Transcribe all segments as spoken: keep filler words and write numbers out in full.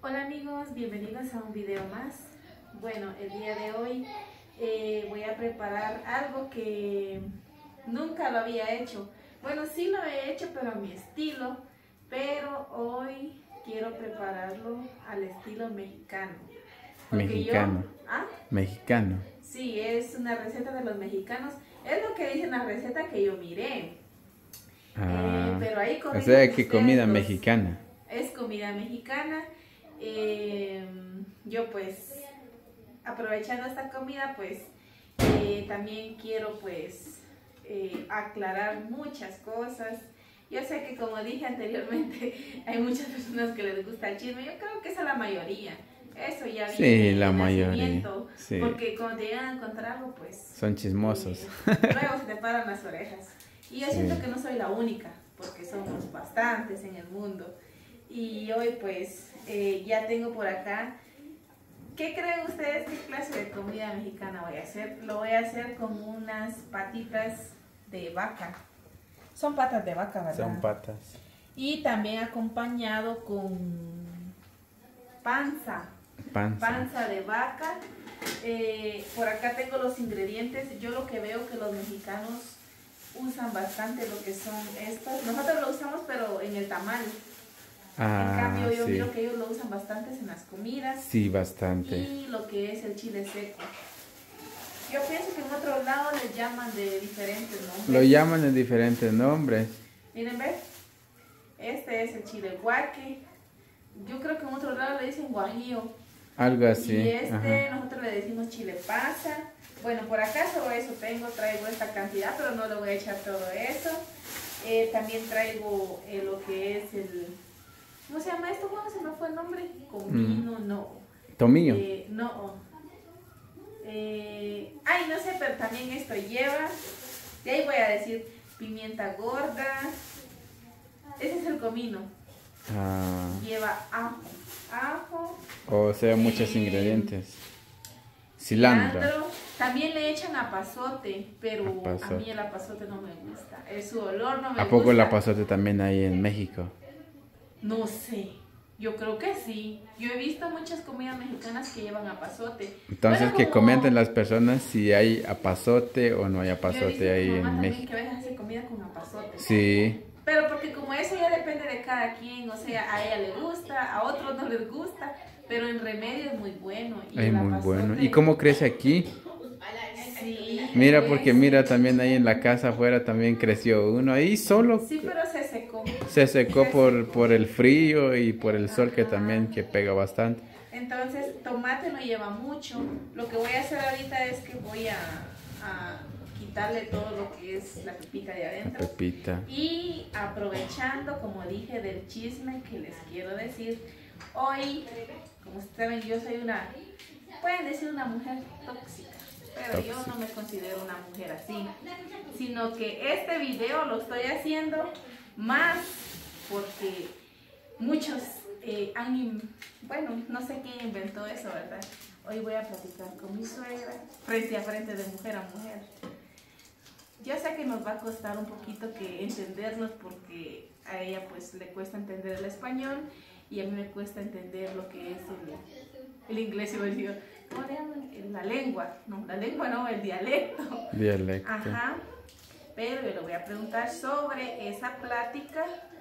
Hola amigos, bienvenidos a un video más. Bueno, el día de hoy eh, voy a preparar algo que nunca lo había hecho. Bueno, sí lo he hecho, pero a mi estilo. Pero hoy quiero prepararlo al estilo mexicano. Porque Mexicano. yo, ¿ah? Mexicano. Sí, es una receta de los mexicanos. Es lo que dice la receta que yo miré. Ah, eh, pero ahí o sea que ustedes comida los- mexicana. Es comida mexicana. Eh, yo pues aprovechando esta comida pues eh, también quiero pues eh, aclarar muchas cosas. Yo sé que como dije anteriormente hay muchas personas que les gusta el chisme, yo creo que esa es la mayoría. Eso ya viene Sí, la de mayoría. nacimiento, Sí. porque cuando te llegan a encontrar algo pues Son chismosos. eh, luego se te paran las orejas. Y yo Sí. siento que no soy la única, porque somos bastantes en el mundo. Y hoy pues eh, ya tengo por acá. ¿Qué creen ustedes qué clase de comida mexicana voy a hacer? Lo voy a hacer con unas patitas de vaca. Son patas de vaca, ¿verdad? Son patas. Y también acompañado con panza. Panza. Panza de vaca. Eh, por acá tengo los ingredientes. Yo lo que veo que los mexicanos usan bastante lo que son estas. Nosotros lo usamos pero en el tamal. Ah, En cambio yo sí. miro que ellos lo usan bastante en las comidas. Sí, bastante. Y lo que es el chile seco. Yo pienso que en otros lados les llaman de diferentes nombres. Lo llaman de diferentes nombres. Miren, ¿ves? Este es el chile guaque. Yo creo que en otros lados le dicen guajillo. Algo así. Y este Ajá. nosotros le decimos chile pasa. Bueno, por acá solo eso tengo, traigo esta cantidad, pero no le voy a echar todo eso. Eh, también traigo eh, lo que es el... ¿Cómo se llama esto? ¿Cómo se me fue el nombre? Comino, Mm. no. Tomillo. Eh, no. Eh, ay, no sé, pero también esto lleva. De ahí voy a decir pimienta gorda. Ese es el comino. Ah, Lleva ajo. Ajo. o sea, muchos Eh, ingredientes. Cilantro. También le echan apazote, pero Apazote. a mí el apazote no me gusta. Es su olor no me gusta. ¿A poco el apazote también hay en México? No sé. Yo creo que sí. Yo he visto muchas comidas mexicanas que llevan apazote. Entonces Bueno, que como- comenten las personas si hay apazote o no hay Yo he visto apazote a ahí mi mamá en también México. que a veces hace comida con apazote. Sí. Pero porque como eso ya depende de cada quien, o sea, a ella le gusta, a otros no les gusta, pero en remedio es muy bueno. Y Es el muy bueno. apazote- ¿Y cómo crece aquí? Sí, Mira, pues, porque mira, también ahí en la casa afuera también creció uno. Ahí solo Sí, pero se secó. se secó Se por, secó. por el frío y por el sol que Ajá. también que pega bastante. Entonces, tomate no lleva mucho. Lo que voy a hacer ahorita es que voy a, a quitarle todo lo que es la pepita de La adentro. pepita. Y aprovechando, como dije, del chisme que les quiero decir, hoy, como saben, yo soy una, pueden decir una mujer tóxica, pero yo no me considero una mujer así, sino que este video lo estoy haciendo más porque muchos eh, han, in- bueno, no sé quién inventó eso, ¿verdad? Hoy voy a platicar con mi suegra, frente a frente, de mujer a mujer. Yo sé que nos va a costar un poquito que entendernos porque a ella pues le cuesta entender el español y a mí me cuesta entender lo que es el, el inglés y el idioma. ¿Cómo le llaman? La lengua, no, la lengua no, el dialecto. Dialecto. Ajá, pero yo le voy a preguntar sobre esa plática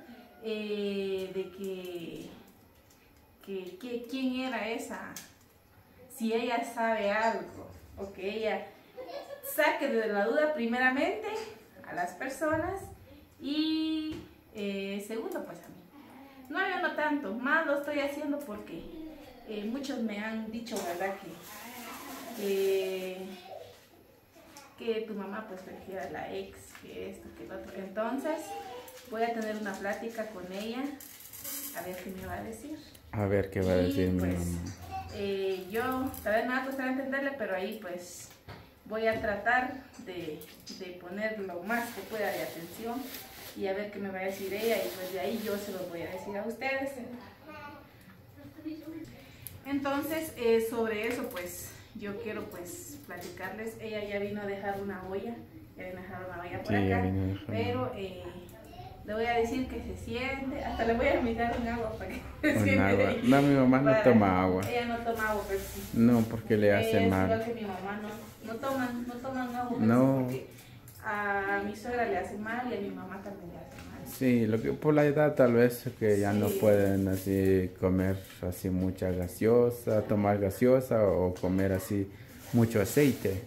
eh, de que, que, que quién era esa, si ella sabe algo o que ella saque de la duda primeramente a las personas y eh, segundo pues a mí. No, yo no tanto, más lo estoy haciendo porque eh, muchos me han dicho, ¿verdad? Que, que, que tu mamá pues prefiere a la ex, que esto, que lo otro. Entonces voy a tener una plática con ella a ver qué me va a decir. A ver qué va a Y, decir mi pues, mamá. eh, yo tal vez me va a costar entenderle, pero ahí pues voy a tratar de, de poner lo más que pueda de atención y a ver qué me va a decir ella y pues de ahí yo se los voy a decir a ustedes. Entonces eh, sobre eso pues yo quiero pues platicarles. Ella ya vino a dejar una olla, ya vino a dejar una olla por Sí, ya acá, vino a dejar una pero eh, Le voy a decir que se siente, hasta le voy a invitar un agua para que se Un siente. agua. No, mi mamá no Para- toma agua. Ella no toma agua, pero sí. No, porque le hace Es mal. igual que mi mamá, no, no toman, no toman agua, No. porque a mi suegra le hace mal y a mi mamá también le hace mal. Sí, lo que por la edad tal vez que ya no Sí. pueden así comer así mucha gaseosa, tomar gaseosa o comer así mucho aceite.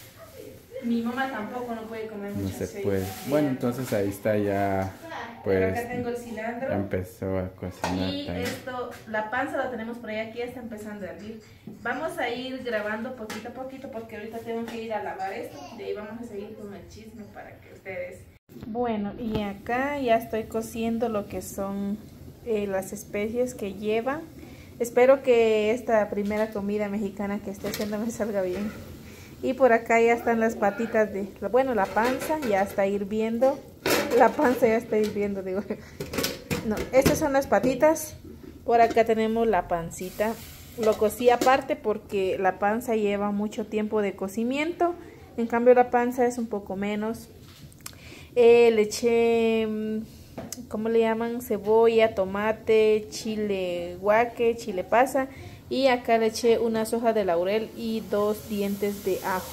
Mi mamá tampoco no puede comer No mucho se aceite. puede. Bueno, entonces ahí está ya, Pero pues acá tengo el cilantro. empezó a cocinar Y también. esto, la panza la tenemos por ahí, aquí ya está empezando a hervir. Vamos a ir grabando poquito a poquito porque ahorita tengo que ir a lavar esto. De ahí vamos a seguir con el chisme para que ustedes... Bueno, y acá ya estoy cociendo lo que son eh, las especies que lleva. Espero que esta primera comida mexicana que esté haciendo me salga bien. Y por acá ya están las patitas de... Bueno, la panza ya está hirviendo. La panza ya está hirviendo, digo. No, estas son las patitas. Por acá tenemos la pancita. Lo cocí aparte porque la panza lleva mucho tiempo de cocimiento. En cambio la panza es un poco menos. Eh, le eché, ¿cómo le llaman? Cebolla, tomate, chile guaque, chile pasa. Y acá le eché unas hojas de laurel y dos dientes de ajo.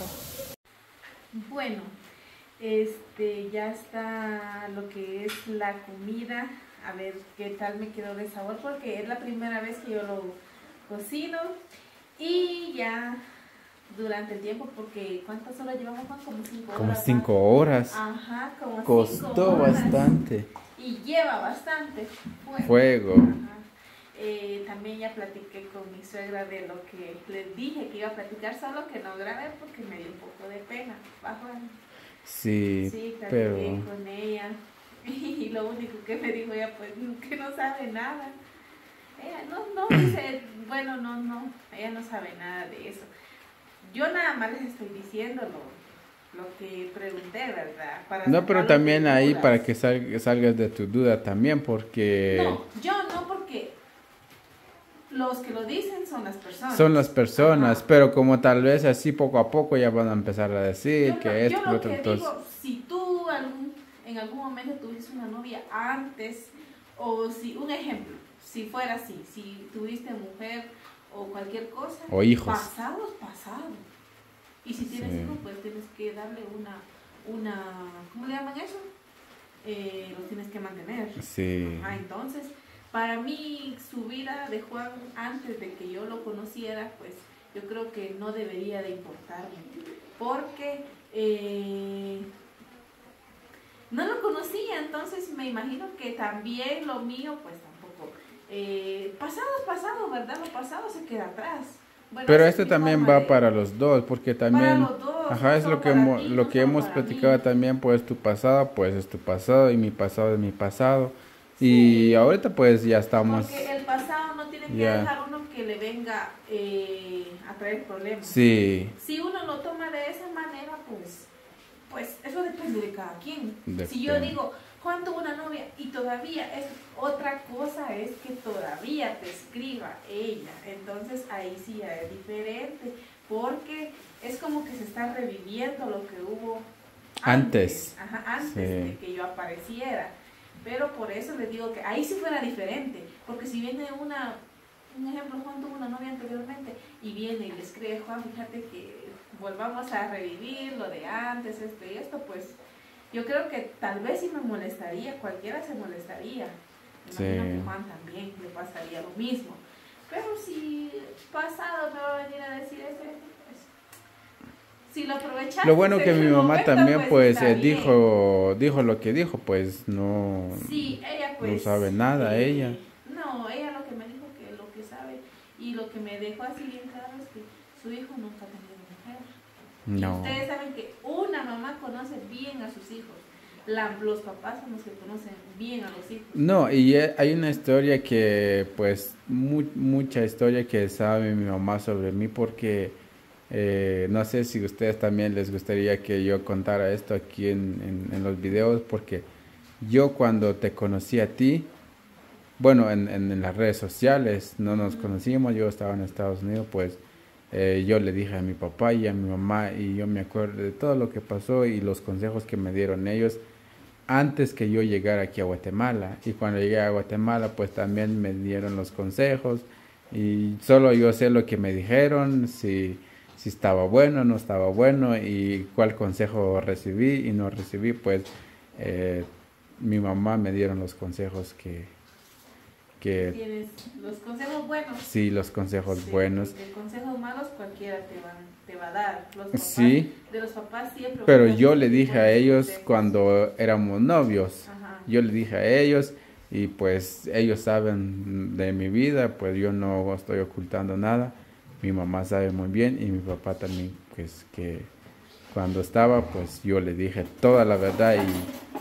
Bueno, este ya está lo que es la comida. A ver qué tal me quedó de sabor porque es la primera vez que yo lo cocino. Y ya durante el tiempo, porque ¿cuántas horas llevamos, Juan? Como cinco horas. Como cinco horas. Ajá, como Costó cinco horas. bastante. Y lleva bastante fuego. Fuego. Ajá. Eh, también ya platiqué con mi suegra de lo que les dije que iba a platicar, solo que no grabé porque me dio un poco de pena. Bajo. Sí, Sí, platiqué pero con ella y lo único que me dijo ella, pues que no sabe nada. Ella no, no dice, bueno, no, no, ella no sabe nada de eso. Yo nada más les estoy diciendo lo, lo que pregunté, ¿verdad? Para no, pero sacarles también de ahí dudas. para que sal- salgas de tu duda también, porque No, yo no, porque los que lo dicen son las personas. son las personas, Ajá. pero como tal vez así poco a poco ya van a empezar a decir Yo, que lo- esto, yo lo lo otro, que entonces, digo, si tú algún, en algún momento tuviste una novia antes, o si, un ejemplo, si fuera así, si tuviste mujer o cualquier cosa, o hijos. pasado es pasado. Y si tienes Sí. hijos, pues tienes que darle una, una, ¿cómo le llaman eso? Eh, los tienes que mantener. Sí, Ah, entonces, para mí, su vida de Juan antes de que yo lo conociera, pues yo creo que no debería de importarme. Porque eh, no lo conocía, entonces me imagino que también lo mío, pues tampoco. Eh, pasado es pasado, ¿verdad? Lo pasado se queda atrás. Bueno, pero esa es esto mi también forma va de- para los dos, porque también, los dos, ajá, no es solo lo que, para hemos, ti, lo no que solo hemos para platicado mí. también, pues tu pasado, pues es tu pasado, y mi pasado es mi pasado, y Sí. ahorita pues ya estamos, Porque el pasado no tiene que Ya. dejar uno que le venga eh, a traer problemas. sí, Si uno lo toma de esa manera, pues, pues eso depende de cada quien. Si yo Depende. digo, Juan tuvo una novia y todavía es otra cosa, es que todavía te escriba ella. Entonces ahí sí ya es diferente, porque es como que se está reviviendo lo que hubo Antes. antes, Ajá, antes Sí. de que yo apareciera. Pero por eso les digo que ahí sí fuera diferente, porque si viene una, un ejemplo, Juan tuvo una novia anteriormente y viene y le escribe, Juan, fíjate que volvamos a revivir lo de antes, esto y esto, pues yo creo que tal vez sí me molestaría, cualquiera se molestaría. Sí. Imagino que Juan también le pasaría lo mismo. Pero si pasado me va a venir a decir eso, pues, si lo aprovechaste. lo bueno que en mi el mamá momento, también pues está eh, bien. dijo, dijo lo que dijo, pues no, Sí, ella pues... no sabe nada, eh, ella. No, ella lo que me dijo que lo que sabe y lo que me dejó así bien claro es que su hijo nunca ha tenido mujer. Y No, ustedes saben que una mamá conoce bien a sus hijos. La- los papás son los que conocen bien a los hijos. no, y eh, hay una historia que, pues, mu- mucha historia que sabe mi mamá sobre mí, porque eh, no sé si a ustedes también les gustaría que yo contara esto aquí en, en, en los videos, porque yo cuando te conocí a ti, bueno, en, en, en las redes sociales, no nos conocimos, yo estaba en Estados Unidos, pues eh, yo le dije a mi papá y a mi mamá, y yo me acuerdo de todo lo que pasó y los consejos que me dieron ellos. antes que yo llegara aquí a Guatemala. Y cuando llegué a Guatemala, pues también me dieron los consejos. Y solo yo sé lo que me dijeron, si, si estaba bueno, no estaba bueno, y cuál consejo recibí y no recibí. Pues eh, mi mamá me dieron los consejos que... que Tienes los consejos buenos. Sí, los consejos Sí, buenos. porque consejos malos cualquiera te va, te va a dar. Los papás, Sí. De los papás siempre. Pero yo le dije a buenos ellos consejos. cuando éramos novios, Ajá. yo le dije a ellos y pues ellos saben de mi vida, pues yo no estoy ocultando nada. Mi mamá sabe muy bien y mi papá también, pues que cuando estaba, pues yo le dije toda la verdad y,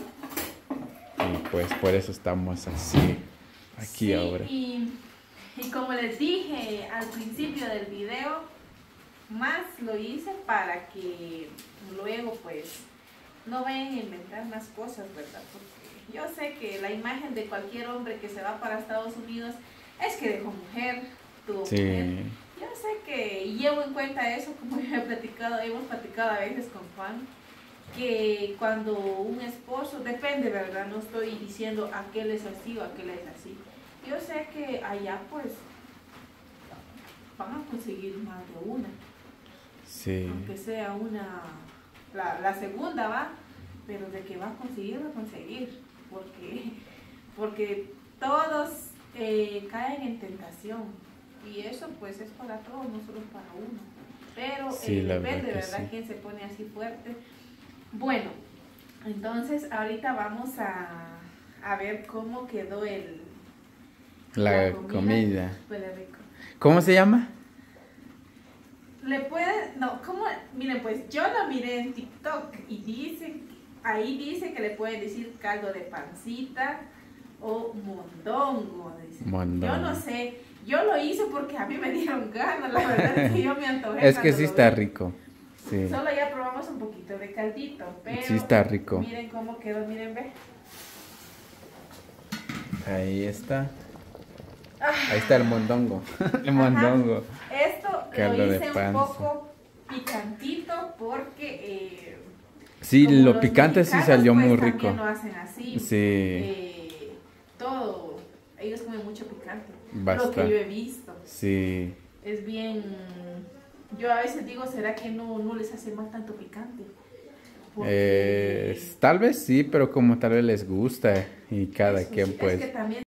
y pues por eso estamos así, aquí Sí, ahora. Y, y como les dije al principio del video, más lo hice para que luego pues no vayan a inventar más cosas, ¿verdad? Porque yo sé que la imagen de cualquier hombre que se va para Estados Unidos es que dejó mujer, tuvo Sí. mujer. Yo sé que y llevo en cuenta eso, como ya he platicado, hemos platicado a veces con Juan, que cuando un esposo, depende, ¿verdad? No estoy diciendo aquel es así o aquel es así. Yo sé que allá pues van a conseguir más de una. Sí. Aunque sea una, la, la segunda va, pero de que va a conseguir, va a conseguir, porque, porque todos eh, caen en tentación, y eso pues es para todos, no solo para uno, pero Sí, eh, la depende, verdad que ¿verdad? sí. Quién se pone así fuerte. Bueno, entonces ahorita vamos a, a ver cómo quedó el, La comida. comida. Huele rico. ¿Cómo se llama? Le puede, no, ¿cómo? Miren, pues yo lo miré en TikTok y dice, ahí dice que le pueden decir caldo de pancita o mondongo. Dice. Mondongo. Yo no sé, yo lo hice porque a mí me dieron ganas, la verdad es que yo me antojé. Es que cuando sí lo está vi. rico. Sí. Solo ya probamos un poquito de caldito, pero Sí está rico. miren cómo quedó, miren, ve. Ahí está. Ah. Ahí está el mondongo. El mondongo. Esto Caldo lo de hice un panza. poco picantito porque... Eh, Sí, como lo los picante sí mexicanos, salió pues, muy también rico. lo hacen así. Sí. Eh, todo. Ellos comen mucho picante. Basta. Lo que yo he visto. Sí. Es bien... Yo a veces digo, ¿será que no, no les hace mal tanto picante? Porque... Eh, tal vez sí, pero como tal vez les gusta y cada Eso quien sí, pues... Es que también